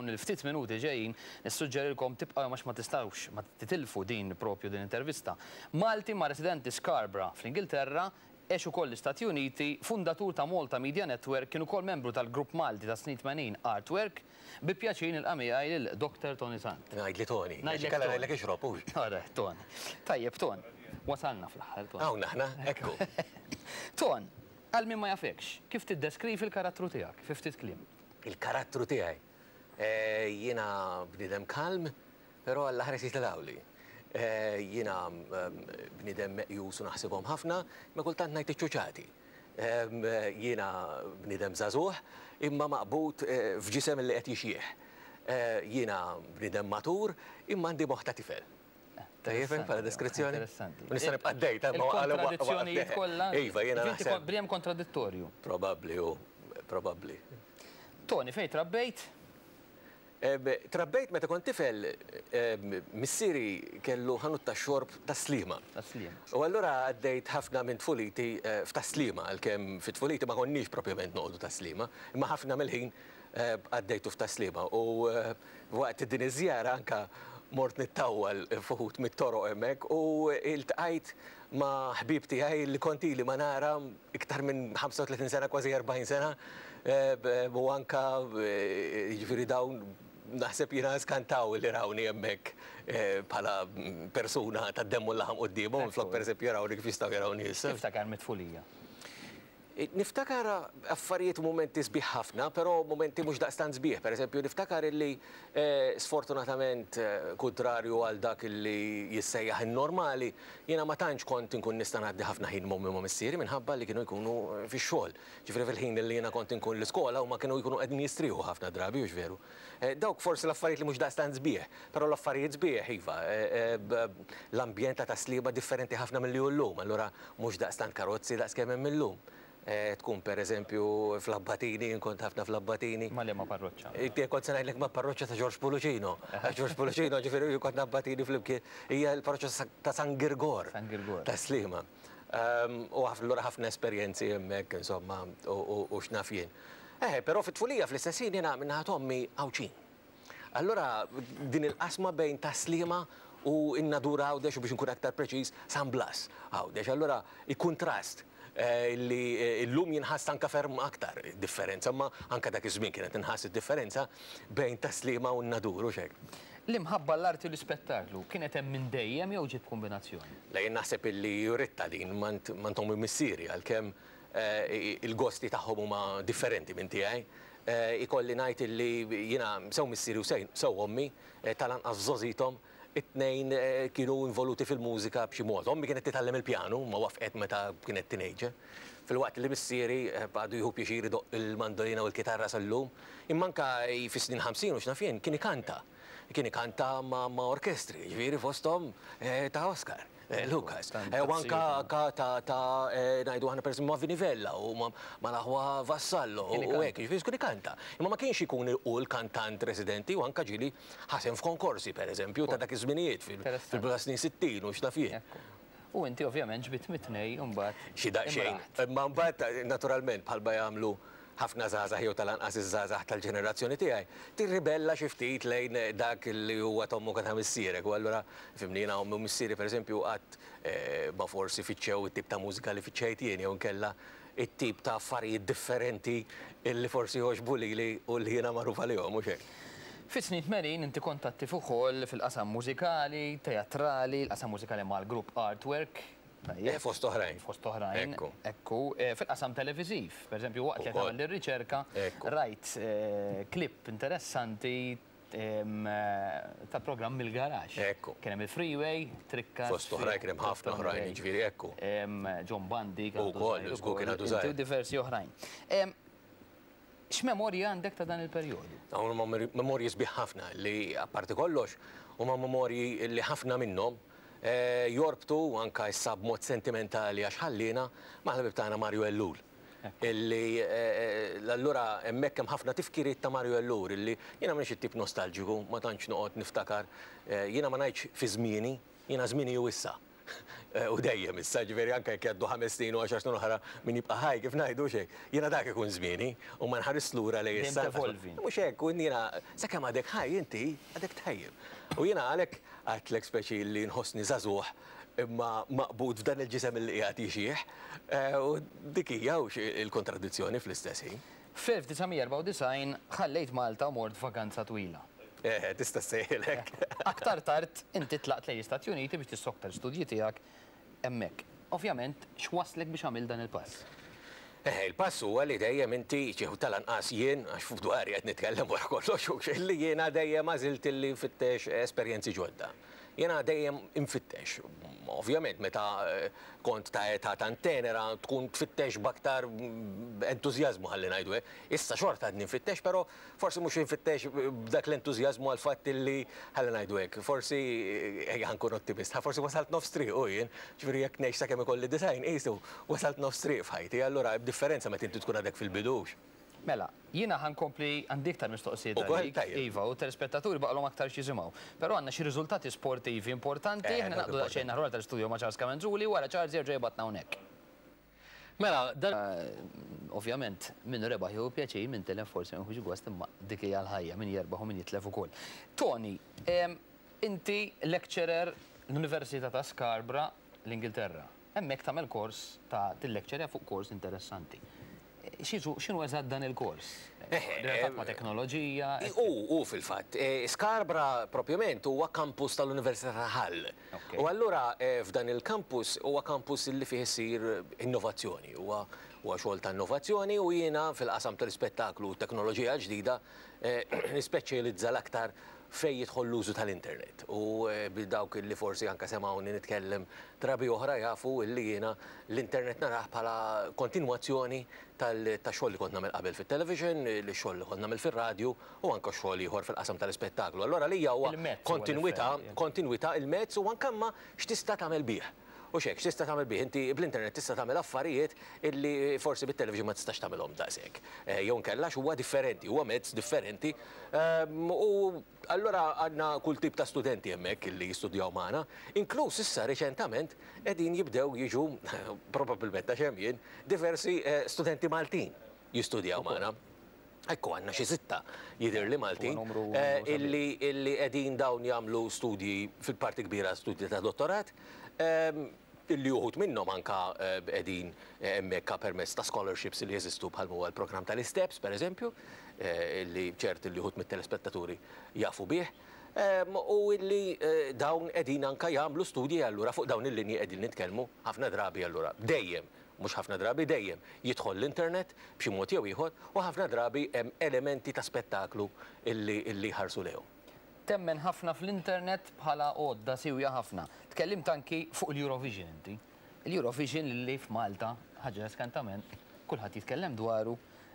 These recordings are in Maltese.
dawn il-ftit minuti ġejjin nissuġġerilkom tibqgħu għax ma tistgħux ma titilfu din propju din intervista. Malti ma' residenti Scarborough fl-Ingilterra ex ukoll l-Istati Uniti, fundatur ta' Malta Media Network, kien ukoll membru tal-Grupp Malti ta' snin 80 Artwork, bi pjaċin il-qamija il-Dr. Toni Sant. Ngħidli Toni. Ngħidlek ixrob hux. Ora, Toni. Tajjeb, Ton. Wasalna fl-aħħar, Ton. Hawn aħna, ekku. Ton, għal min ma jafekx, kif tiddeskrivi l-karattru tiegħek, fi ftit kliem? Il-karattru tiegħi. Jiena bniedem kalm, però l-aħħar jitilawli. Jiena bniedem meqjus u naħsibhom ħafna, ma kultant ngħid iċċuċati. Jiena bniedem żagħżugħ, imma maqbut f'ġisem li qed jixjieħ. Jiena bniedem matur, imma għandi moħħ ta' tifel. Tajjeb, bħala deskrizzjoni? Interessanti. Nista' nibqa' dejt il-kontradizzjonijiet kollha. Iva, jiena naħseb. Briem kontradittorju. Probabbli. Toni, fejn trabbejt? Trabbejt meta kont tifel missieri kellu ħanut ta' xorb ta' slima. U allura għaddejt ħafna minn tfuliti f'ta' slima, għalkemm fit-tfuliti ma konniex propjament noqogħdu ta' slima, imma ħafna mill-ħin għaddejtu f'ta' slima. U waqt din iż-żjara anke mort nittawwal fuħut mit-toroq hemmhekk u iltqajt ma' ħbib tiegħi li kontili ma nara iktar minn 35 sena, kważi 40 sena, u anke jiġifieri dawn naħseb jiena skantaw li rawni hemmhekk bħala persuna tad-demm u l-laħam qudiemhom, flok pereżempju jarawni kif jistgħu jarawni issa. Niftakar mit-tfulija. Niftakar affarijiet u momenti sbieħ ħafna, però momenti mhux daqstant sbieħ. Pereżempju, niftakar illi sfortunatament kontrarju għal dak illi jissejjaħ in-normali, jiena ma tantx kont inkun nista' ngħaddi ħafna ħin mommi ma' missieri minħabba li kienu jkunu fix-xogħol. Ġifieri fil-ħin li jiena kont inkun l-iskola huma kienu jkunu qegħdin jistrieħu ħafna drabi hux veru. Dawk forsi l-affarijiet li mhux daqstant sbieħ, però l-affarijiet sbieħ iva. L-ambjent ta' sliba differenti ħafna milli hu llum, allura mhux daqstant karozzi daqskemm hemm illum. Tkun per eżempju fl-Abbatini, kont ħafna fl-Abbatini. Ma li ma parroċċa. Kont se ngħidlek ma parroċċa ta' George Pulucino. George Pulucino ġifieri kont Abbatini flimkien hija l-parroċċa ta' San Girgor. Ta' Slima. U allura ħafna esperjenzi hemmhekk insomma u x'naf jien. Però fit-tfulija fl-istessin jiena minnaħat ommi Awċin. Allura din il-qasma bejn ta' Slima u in-Nadur Għawdex u biex nkun aktar preċiż San Blas Għawdex. Allura il-kuntrast li l-lum jinħass anka ferm aktar differenza, ma anka dak iż-żmien kienet inħass id-differenza bejn ta' Slima u n-Nadur u xejn. L-imħabba l-arti u l-ispettaklu kienet hemm minn dejjem jew ġiet kombinazzjoni? Lejn naħseb illi juritta din m'għandhom missieri għalkemm il-gosti tagħhom huma differenti minn tiegħi. Ikolli ngħid illi jiena sew missieri u sew ommi tal-anqas żożithom it-tnejn kienu involuti fil-mużika b'xi mod. Ommi kienet titgħallem il-pjanu, ma wafqet meta kienet teenager. Fil-waqt li missieri għadu jieħu pjaċir idoq il-mandolina u l-kitarra sal-lum, imma anke fis-snin 50 u x'naf jien kien ikanta. Kien ikanta ma' orkestri, ġifieri fosthom ta' Oscar Lucas. U anke ta' ngħidu aħna pereżempju ma' Vinivella u ma' Laħwa Vassallo u hekk, ġifieri kien ikanta. Imma ma kienx ikun il-kantant residenti u anke ġieli ħasem f'konkorsi pereżempju ta' dak iż-żminijiet fil-snin 60 u x'naf jien. U inti ovvjament ġbit mitnej u mbagħad. Xi daqsxejn. Ma mbagħad naturalment bħalma jagħmlu ħafna żgħażagħ jew tal-anqas iż-żgħażagħ tal-ġenerazzjoni tiegħi, tirribella xi ftit lejn dak li huwa tommu kien missierek. U allura fimni jiena ommu missieri pereżempju qatt ma forsi fiċċew it-tip ta' mużika li fiċċejt jien jew inkella it-tip ta' affarijiet differenti illi forsi jogħġbu lili u li jiena magħruf għalihom mhux hekk. Fis-snin 80 inti kont attiv ukoll fil-qasam mużikali, teatrali, l-qasam mużikali mal-grupp Artwork. Fost oħrajn. Fost oħrajn. Ekku. Fil-qasam televiżiv, pereżempju waqt li tagħmel ir-riċerka, rajt klipp interessanti ta' programm il-garax. Kien hemm il-Freeway, Trikkas. Fost oħrajn kien hemm ħafna oħrajn, jiġifieri ekku. John Bandi. Ukoll, kien għadu żgħir. Diversi oħrajn. X'memorja għandek ta' dan il-perjodu? Huma memorji sbieħ ħafna li apparti kollox huma memorji li ħafna minnhom jorbtu anke issa b'mod sentimentali għax ħallina mal-ħbib tagħna Mario Ellul. Illi allura hemmhekk hemm ħafna tifkiriet ta' Mario Ellul illi jiena m'iniex it-tip nostalġiku, ma tantx noqgħod niftakar, jiena ma ngħidx fi żmieni, jiena żmieni hu issa. u dejjem issa, ġifieri anke jekk jgħaddu 5 snin u 10 snin oħra min jibqa' ħaj kif ngħidu xejn. Jiena dak ikun żmieni u ma nħares lura lejn issa. Mhux hekk, u jiena sakemm għadek ħaj inti għadek tajjeb. U jiena għalhekk għadlek speċi li nħossni żagħżugħ imma maqbud f'dan il-ġisem li qiegħed jixjieħ u dik hija il-kontradizzjoni fl-istess ħin. F'1994 ħallejt Malta u mort vakanza twila. Tista' sejħilek. Aktar tard inti tlaqt lejn l-Istati Uniti biex tissokta l-studji tiegħek hemmhekk. Ovvjament, x'waslek biex għamil dan il-pass? Il-pass huwa li dejjem inti ċieħu tal-anqas jien għax fuq dwari qed nitkellem wara kollox u li jiena dejjem għażilt illi nfittex esperjenzi ġodda. Jiena dejjem infittex. Ovvjament, meta kont ta' età tenera tkun tfittex b'aktar entużjażmu ħalli ngħidu hekk. Issa xorta għadni nfittex, però forsi mhux infittex b'dak l-entużjażmu għal fatt illi ħalli ngħidu hekk. Forsi ejja nkun ottimist, forsi wasalt nofs triq u jien, ġifieri jekk ngħix sakemm ikolli design, qisu wasalt nofs triq f'ħajti, allura b'differenza meta inti tkun għadek fil-bidux. Mela, jiena ħankompli għandik tal-mistoqsijiet għalik, Iva, u telespettaturi baqalhom aktar xisimgħu. Però għandna xi riżultati sportivi importanti, ħna naqdu daqsxejn naħrol tal-studio ma' Charles Kamenzuli wara Charles jerġa' jibgħatna hawnhekk. Mela, dan ovvjament min rebaħ jew pjaċir minn telef forsi ma jkunx gost imma dik hija l-ħajja min jerbaħ u min jitlef ukoll. Toni, inti lecturer l-Università ta' Scarborough l-Ingilterra. Hemmhekk tagħmel kors ta' tillekċerja fuq kors interessanti. X'inhu eżatt dan il-kors? Relatat ma' teknoloġija? U fil-fatt, Scarborough propjament huwa kampus tal-Università ta' Hull. U allura f'dan il-kampus huwa kampus li fih isir innovazzjoni, huwa xogħol ta' innovazzjoni u jiena fil-qasam tal-ispettaklu u teknoloġija ġdida nispeċjalizza l-aktar fej jidħol l-użu tal-internet. U bil-dawk li forsi anka semawni nitkellem drabi oħra jafu li jiena l-internet naraħ bħala kontinwazzjoni tal-xogħol li kont nagħmel qabel fit-television, li xogħol li kont nagħmel fir-radju u anke xogħol ieħor fil-qasam tal-ispettaklu. Allura lija huwa kontinwità il-mezz u anke ma x'tista' tagħmel bih. U xek, x'tista' tagħmel bih, inti bl-internet tista' tagħmel affarijiet illi forsi bit-television ma tistax tagħmelhom daqshekk. Jew nkella huwa differenti, huwa mezz differenti. U allura għandna kull tip ta' studenti hemmhekk illi jistudjaw magħna, inkluż issa riċentament qegħdin jibdew jiġu probabbilment għax hemm jien diversi studenti Maltin jistudjaw magħna. Ekku għandna xi sitta jidher li Maltin illi qegħdin dawn jagħmlu studji fil-parti kbira studji ta' dottorat. Illi uħut minnhom anka qegħdin hemmhekk permezz ta' scholarships li jeżistu bħal huwa l-programm tal-Steps, pereżempju, illi ċert illi uħut mit-telespettaturi jafu bih, u illi dawn qegħdin anka jagħmlu studji allura fuq dawn il-linji qegħdin nitkellmu ħafna drabi allura dejjem, mhux ħafna drabi dejjem jidħol l-internet b'xi mod jew ieħor u ħafna drabi hemm elementi ta' spettaklu illi ħarsu lehom. Temmen ħafna fl-internet bħala għodda siwja ħafna. Tkellimt anki fuq l-Eurovision inti. L-Eurovision li f'Malta, ħaġa skantament, kulħadd jitkellem dwaru,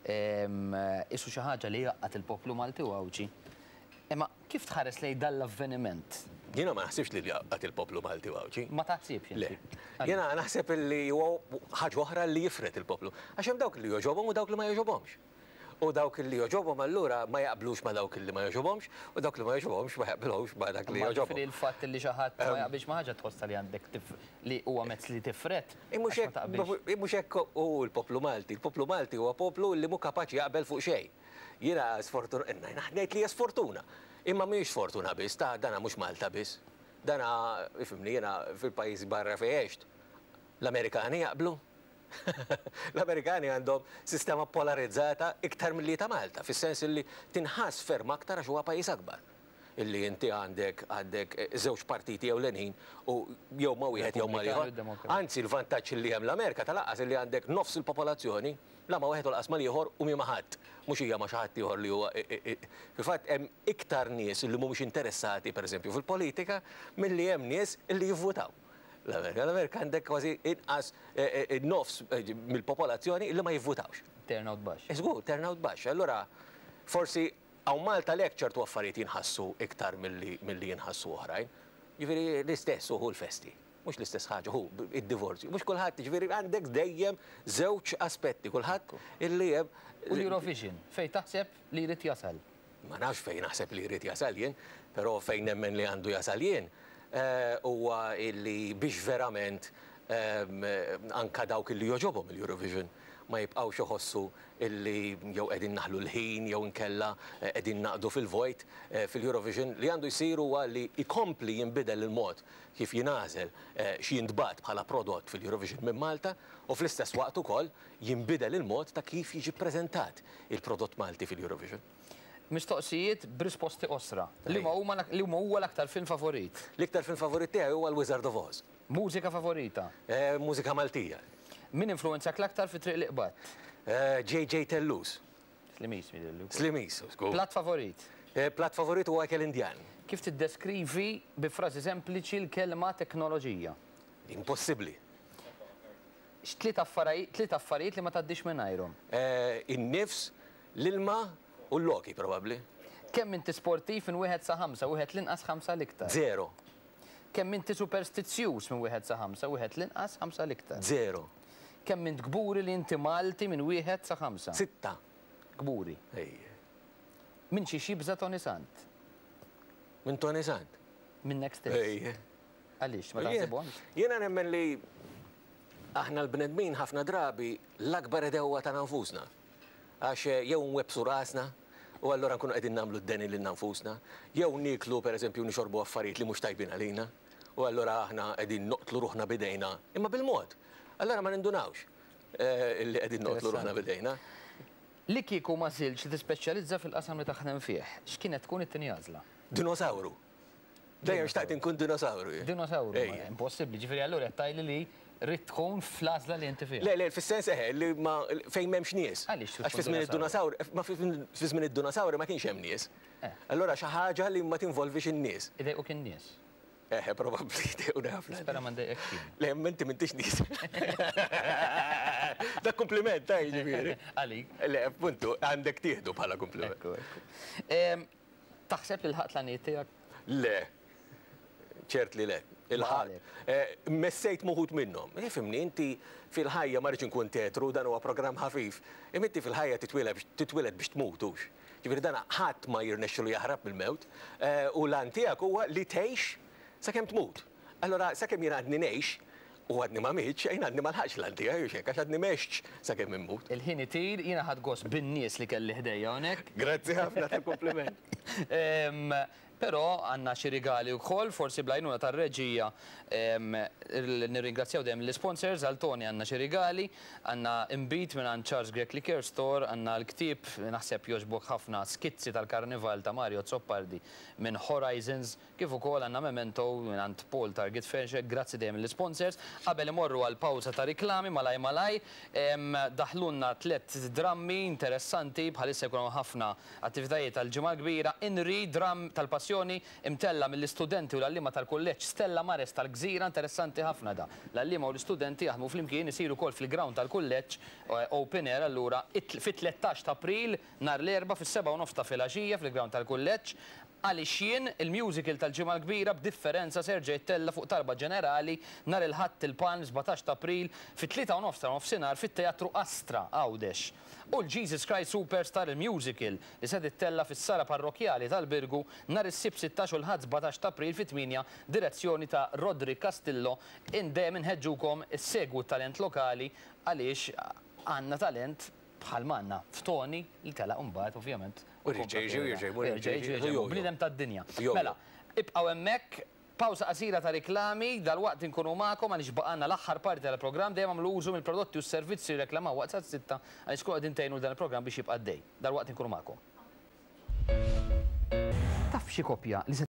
issu xi ħaġa li jaqqat il-poplu Malti u għawġi. Imma kif tħares lejn dan l-avveniment? Jiena ma naħsibx li jaqqat il-poplu Malti u għawġi. Ma taħsibx? Le. Jiena naħseb li huwa ħaġa oħra li jifret il-poplu. Għax hemm dawk li joġobhom u dawk li ma joġobhomx. U dawk li joġobhom allura ma jaqblux ma dawk li ma joġobhomx u dawk li ma joġobhomx ma jaqblux ma dak li joġobhom. Ma il-fatt li xi ħadd ma jaqbilx ma ħaġa tħossa li għandek li huwa mezz li tifret. Mhux hekk hu l-poplu Malti. Il-poplu Malti huwa poplu li mhu kapaċi jaqbel fuq xejn. Jiena ngħid li hija sfortuna. Imma mhijiex fortuna biss, dana mhux Malta biss. Dana ifhimni jiena fil-pajjiżi barra fejn għext. L-Amerikani jaqblu. L-Amerikani għandhom sistema polarizzata iktar mill-li ta' Malta, fis-sens li tinħass ferm aktar għax huwa pajjiż akbar. Illi inti għandek żewġ partiti ewlenin u jew ma wieħed jew ma ieħor. Anzi l-vantaġġ li hemm l-Amerika tal-aqqas li għandek nofs il-popolazzjoni la ma wieħed u l-qas ma ieħor u ma ħadd. Mhux hija ma xi ħadd ieħor li huwa fil-fatt hemm iktar nies li mhumiex interessati pereżempju fil-politika milli hemm nies li jivvutaw. L-Amerika għandek kważi inqas nofs mill-popolazzjoni li ma jivvutawx. Turnout baxx. Żgur, turnout baxx. Allura forsi hawn Malta lek ċertu affarijiet jinħassu iktar milli jinħassu oħrajn. Ġifieri l-istess hu l-festi. Mhux l-istess ħaġa hu id-divorzju. Mhux kulħadd ġifieri għandek dejjem żewġ aspetti kulħadd illi hemm. U l-Eurovision fejn taħseb li jrid jasal? Ma nafx fejn naħseb li jrid jasal jien, però fejn nemmen li għandu jasal jien. huwa illi biex verament anka dawk illi joġobhom il-Eurovision ma jibqgħux iħossu illi jew qegħdin naħlu l-ħin jew inkella qegħdin naqdu fil-vojt fil-Eurovision li għandu jsir huwa li jkompli jinbidel il-mod kif jingħażel xi jintbagħat bħala prodott fil-Eurovision minn Malta u fl-istess waqt ukoll jinbidel il-mod ta' kif jiġi ppreżentat il-prodott Malti fil-Eurovision. Mistoqsijiet b'risposti osra. Li huma huwa l-aktar film favorit? L-iktar film favorit tiegħi huwa l-Wizard of Oz. Mużika favorita? Mużika Maltija. Min influenzak l-aktar fi triq liqbad? J.J. Tellus. Slimis. Slimis. Plat favorit? Plat favorit huwa Ekel Indjan. Kif tiddeskrivi bi frażi sempliċi l-kelma teknoloġija? Impossibbli. Tliet affarijiet li ma tgħaddix mingħajrhom? In-nifs, l-ilma u l-loki probabbli. Kemm inti sportiv minn 1 sa 5, wieħed l-inqas 5 l-iktar? 0. Kemm inti superstizzjuż minn 1 sa 5, wieħed l-inqas 5 l-iktar? 0. Kemm int gburi li inti Malti minn 1 sa 5? 6. Gburi. Min xi xibża Toni Sant? Minn Toni Sant. Minnek stess. Għaliex, ma taħsibhomx? Jiena nemmen li aħna l-bnedmin ħafna drabi l-akbar edewwa ta' nfusna. Għax jew nwebsu rasna u allura nkunu qegħdin nagħmlu d-deni lil nfusna, jew niklu pereżempju nixorbu affarijiet li mhux tajbin għalina, u allura aħna qegħdin noqtlu ruħna bidejna, imma bil-mod. Allura ma nindunawx li qegħdin noqtlu ruħna bidejna. Li kieku ma żilx li tispeċjalizza fil-qasam li taħdem fih, x'kienet tkun it-tieni għażla? Dinosawru. Dejjem xtaqt inkun dinosawru. Dinosawru, impossibbli. Ġifieri allura qed tgħidli li rrid tkun fl-għażla li inti fih. Le, fis-sens li fejn m'hemmx nies. Għax fis-żmien id-dinosawri ma kienx hemm nies. Allura xi ħaġa li ma tinvolvix in-nies. Idejqu kien nies. Probabbli idejqu ħafna. Spera ma ndejqek kien. Le, inti m'intix nies. Dak kompliment ta' jiġifieri. Għalik. Le, appuntu, għandek tieħdu bħala kompliment. Taħseb li l-ħaq l-għaniet tiegħek? Le, ċert li le. Messejt muħut minnhom. Fimni, inti fil-ħajja ma rridx inkun teatru, dan huwa programm ħafif. Inti fil-ħajja titweled biex tmutux. Ġifieri dan ħadd ma jirnexxilu jaħrab mill-mewt u l-għan tiegħek huwa li tgħix sakemm tmut. Allora sakemm jien għadni ngħix u għadni ma mitx, jien għadni ma lħaqx l-għan tiegħi għax għadni mexx sakemm immut. Il-ħin itir jiena ħadd gost bin-nies li kelli ħdejja hawnhekk. Grazzi ħafna tal-kompliment. Però għanna xi rigali wkoll, forsi blajnuna tar-reġija nirringrazzjaw dejjem l-sponsors għal Toni għandna xi rigali, għandna imbit minn għand Charles Grek Liquor Store, għandna l-ktieb naħseb jogħġbok ħafna skizzi tal-Karnival ta' Mario Zoppardi minn Horizons, kif ukoll għandna memento minn għand Paul Target Fashion, grazzi dejjem l-sponsors. Qabel imorru għal pawża ta' riklami malaj daħlunna 3 drammi interessanti bħalissa jkunu ħafna attivitajiet tal-ġimgħa kbira, inri dram tal-passjoni imtella mill-istudenti u l-allima tal-kulleġġ Stella Mares tal-Gżira, interessanti ħafna da. L-allima u l-istudenti jaħdmu flimkien isiru wkoll fil-ground tal-kulleġġ open air allura fit-13 ta' April nhar l-erba' fis-7:30 ta' filgħaxija fil-ground tal-kulleġġ għaliex jien il-musical tal-ġimgħa kbira b'differenza serġa' jittella fuq talba ġenerali nhar il-ħadd il-Palm 17 ta' April fit-3:30 ta' nofsinhar fit-Teatru Astra Għawdex. U l-Jesus Christ Superstar il-musical li se tittella fis-sala parrokjali tal-Birgu nhar is-Sibt 16 u l-ħadd 17 ta' April fit-8 direzzjoni ta' Rodri Castillo dejjem inħeġġukom issegwu talent lokali għaliex għandna talent bħal manna f'Toni li tela mbagħad ovvjament. Bniedem tad-dinja. Mela, ibqgħu hemmhekk. Pawsa qasira ta' riklami, dal-waqt inkunu magħkom għaliex baqgħna l-aħħar parti tal-programm dejjem għamlu użu mill-prodotti u s-servizzi li reklamaw waqt Sas-6 għaliex tkun qegħdin tgħinu dan il-programm biex jibqa' dej. Dal-waqt inkunu magħkom. Taf xi kopja li